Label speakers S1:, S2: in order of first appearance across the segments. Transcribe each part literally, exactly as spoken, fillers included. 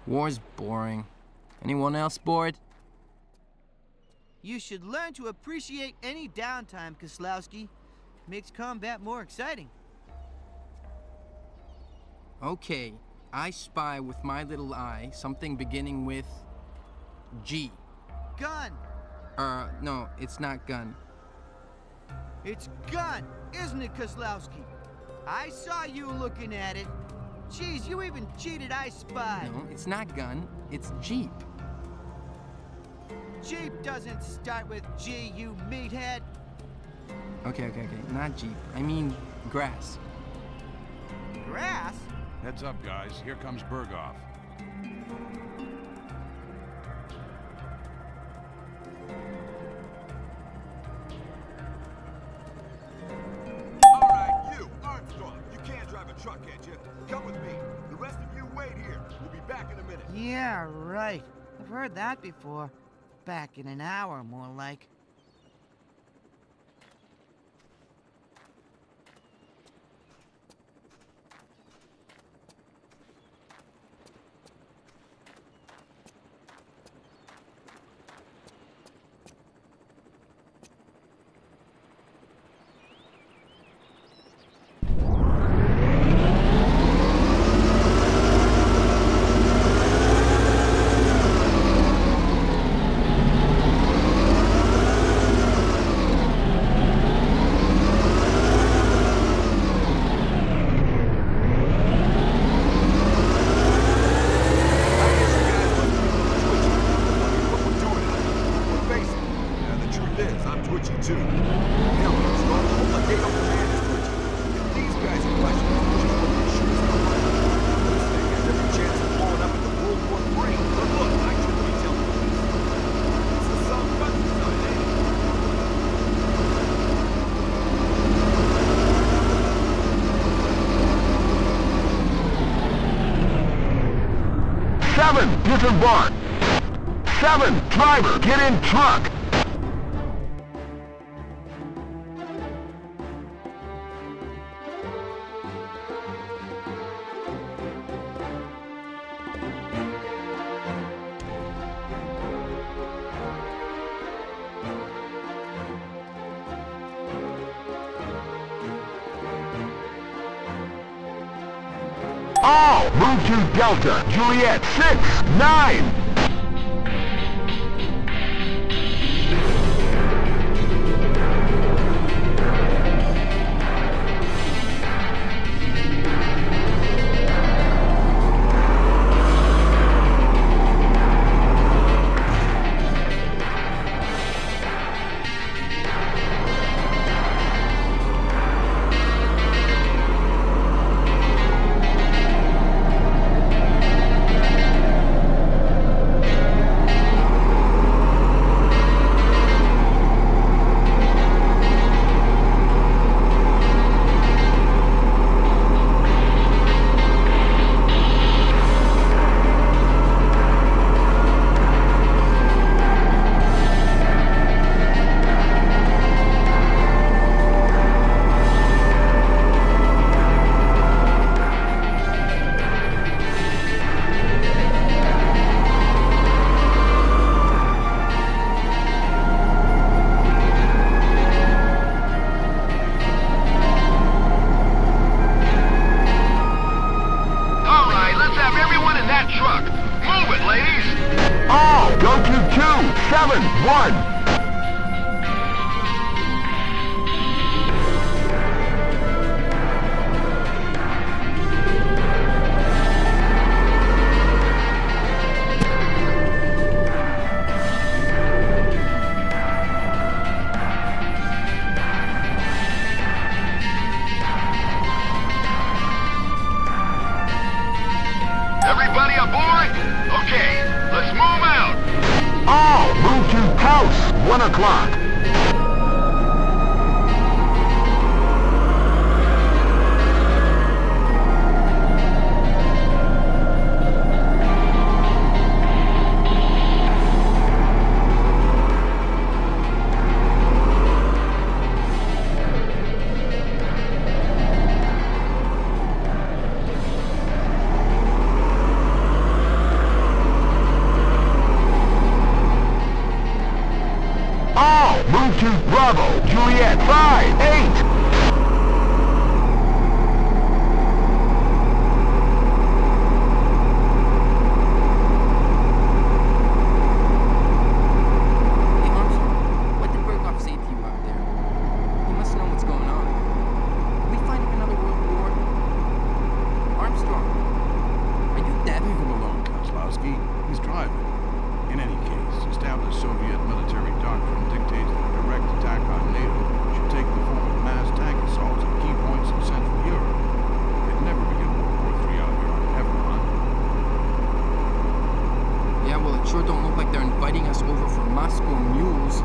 S1: War's boring. Anyone else bored?
S2: You should learn to appreciate any downtime, Kozlowski. Makes combat more exciting.
S1: Okay, I spy with my little eye something beginning with G.
S2: Gun!
S1: Uh, no, it's not gun.
S2: It's gun, isn't it, Kozlowski? I saw you looking at it. Jeez, you even cheated I Spy.
S1: No, it's not gun, it's Jeep.
S2: Jeep doesn't start with G, you meathead.
S1: Okay, okay, okay, not Jeep. I mean grass.
S2: Grass?
S3: Heads up, guys. Here comes Berghoff.
S4: All right, you, Armstrong. You can't drive a truck, can't you? Come with me. The rest of you wait here. We'll be back in a minute.
S2: Yeah, right. I've heard that before. Back in an hour, more like.
S5: Seven, disembark. Seven, driver, get in truck. All move to Delta, Juliet, six, nine. Seven, one.
S6: Everybody aboard? Okay, let's move out.
S5: All move to house, one o'clock. Juliet, five, eight.
S1: Hey Armstrong, what did Berghoff say to you out there? He must know what's going on. Are we fighting another world war? Armstrong, are you deaf?
S3: Leave him alone, Kozlowski. He's driving. In any case, established Soviet military doctrine dictates that a direct attack on NATO should take the form of mass tank assaults at key points in Central Europe. They'd never begin World War Three out here on Everon.
S1: Yeah, well, it sure don't look like they're inviting us over for Moscow mules.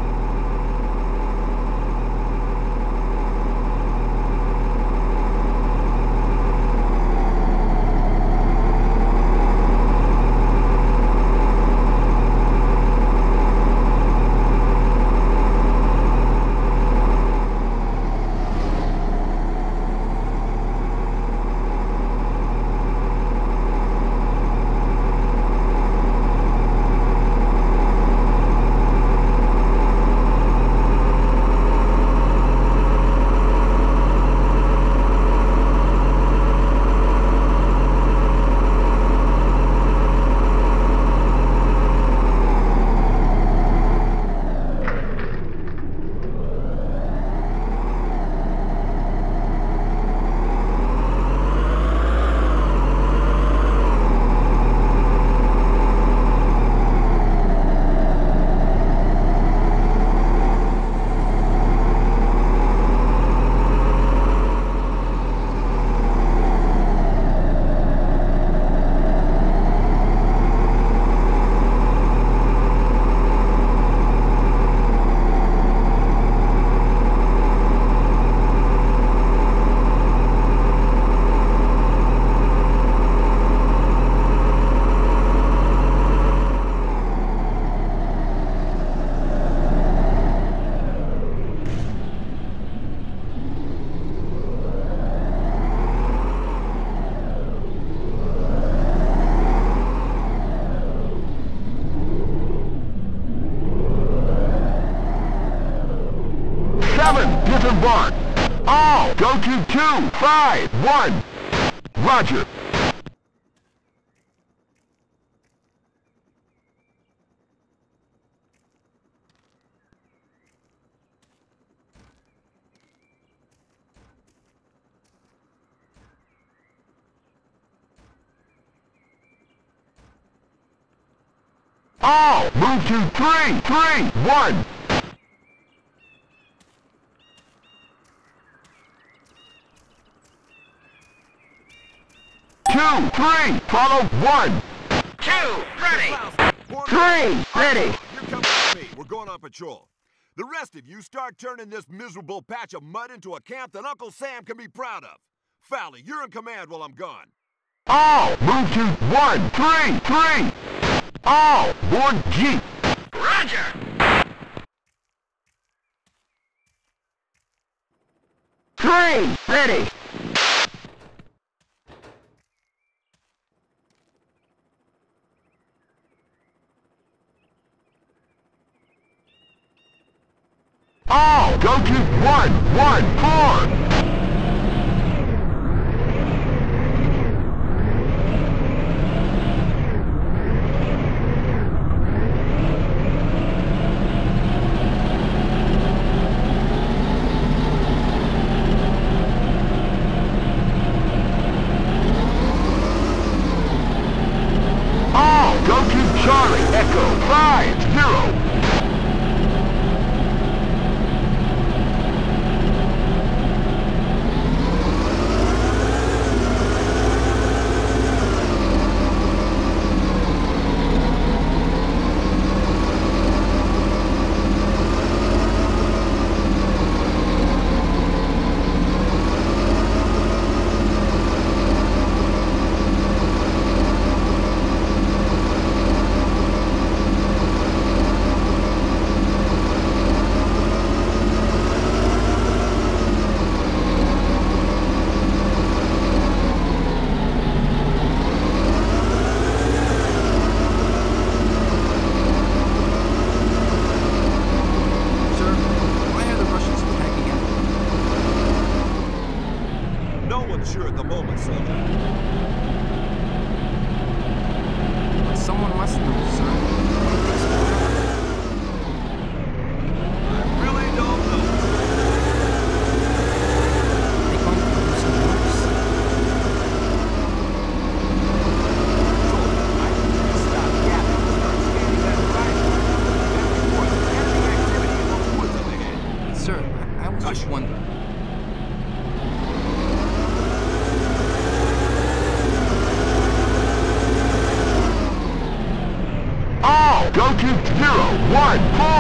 S5: Disembark. All go to two, five, one. Roger. All move to three, three, one. Two, three, follow one.
S6: Two, ready.
S5: Three, ready.
S4: You're coming with me. We're going on patrol. The rest of you start turning this miserable patch of mud into a camp that Uncle Sam can be proud of. Fowley, you're in command while I'm gone.
S5: All move to one, three, three. All board Jeep.
S6: Roger.
S5: Three, ready. All go to one, one, four. All go to Charlie Echo five, zero.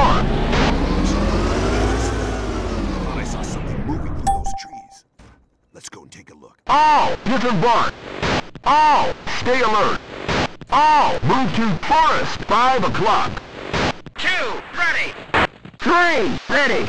S5: more!
S4: Thought I saw something moving through those trees. Let's go and take a look.
S5: All disembark! All stay alert! All move to forest, five o'clock!
S6: Two, ready!
S5: Three, ready!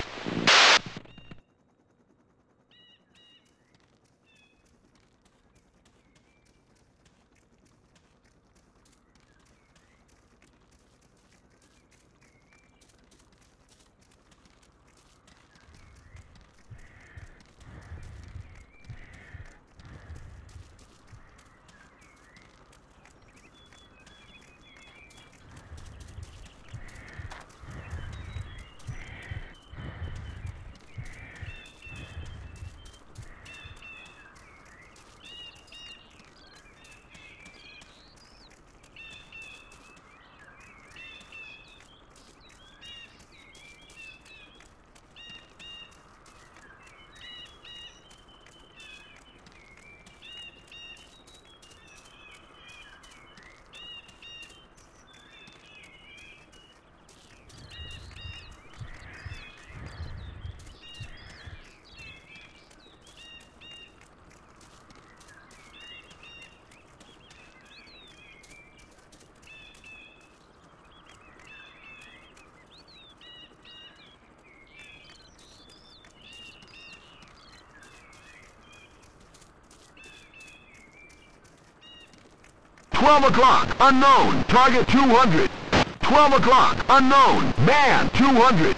S5: twelve o'clock, unknown, target two hundred. twelve o'clock, unknown, man, two hundred.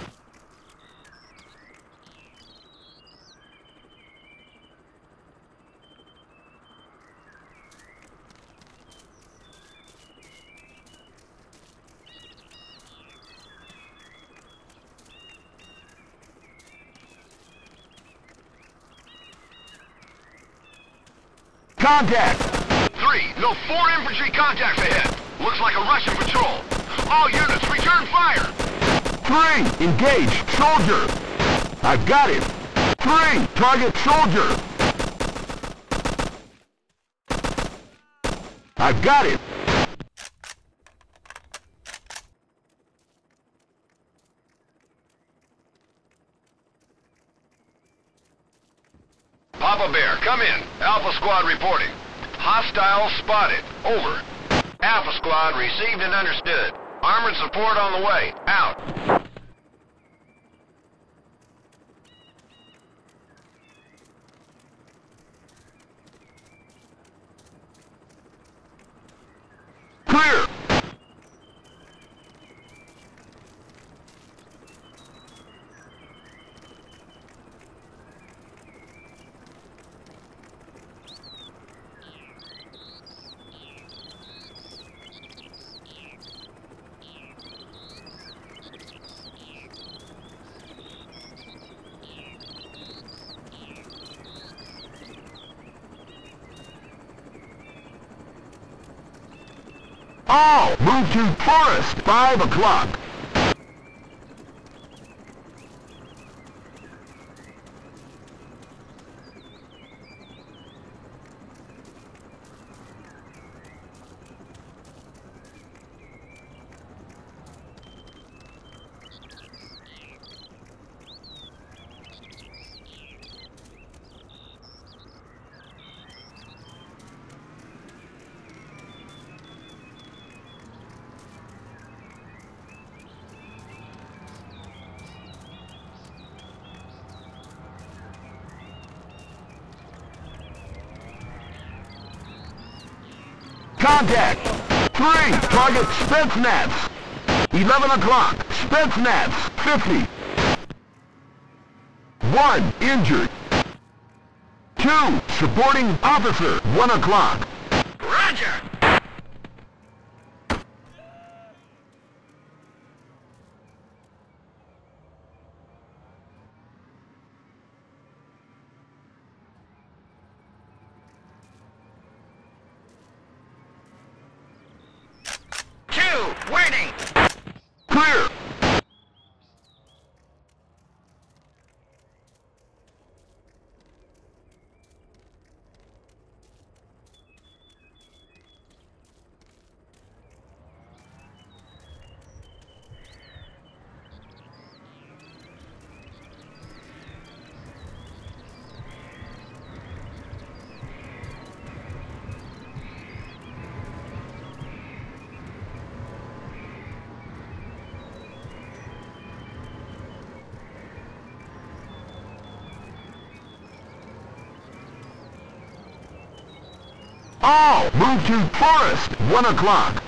S5: Contact!
S6: Three, no, four infantry contacts ahead. Looks like a Russian patrol. All units, return fire!
S5: Three, engage, soldier! I've got him! Three, target soldier! I've got him!
S6: Papa Bear, come in. Alpha Squad reporting. Hostiles spotted. Over. Alpha Squad received and understood. Armored support on the way. Out.
S5: Clear! All move to forest, five o'clock. Contact! Three, target Spetsnaz. Eleven o'clock, Spetsnaz, fifty. One, injured. Two, supporting officer, one o'clock.
S6: Roger! Waiting!
S5: Clear! All move to forest. One o'clock.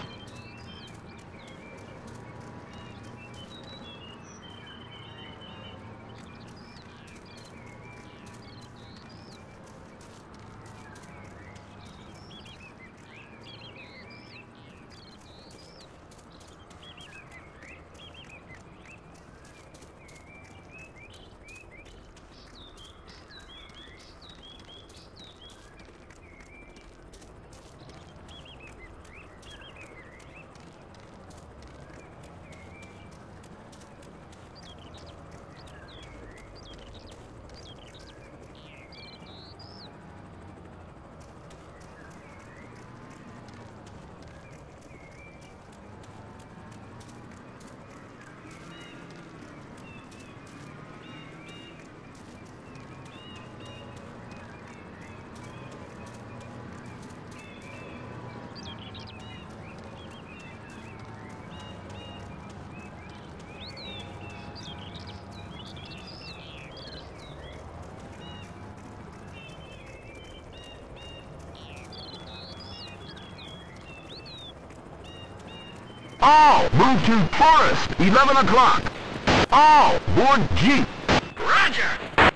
S5: All move to forest. Eleven o'clock. All board jeep.
S6: Roger!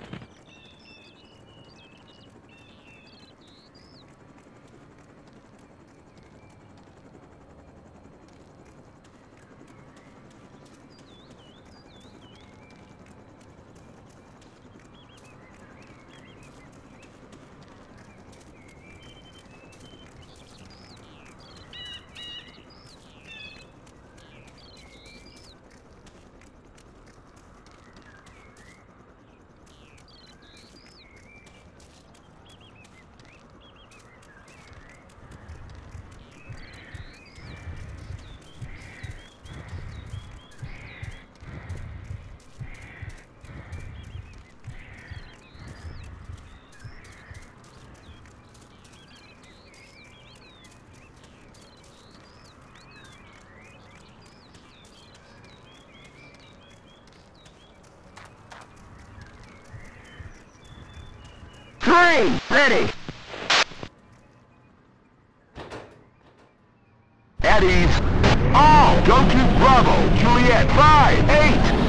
S5: Three, ready. At ease. All go to Bravo, Juliet, five, eight.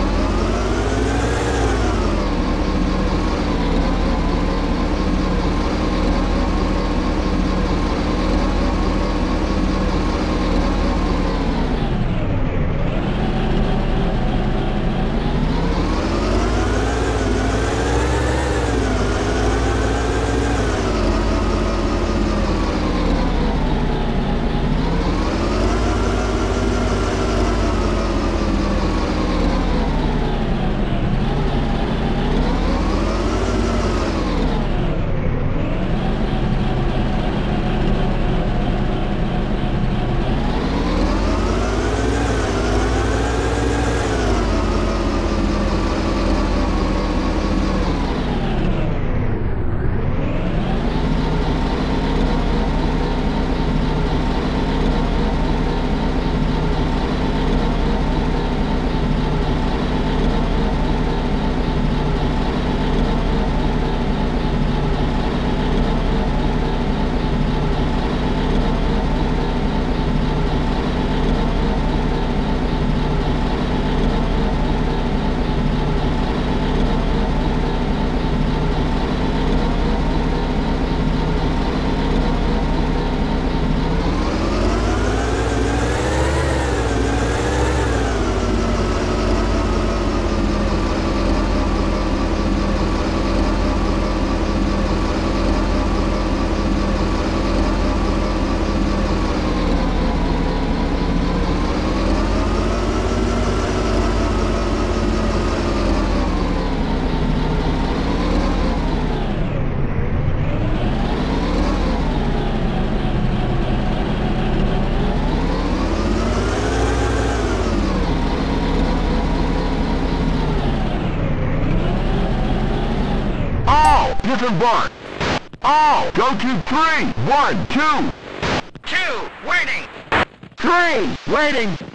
S5: Disembark. All go to three, one, two.
S6: Two, waiting.
S5: Three, waiting.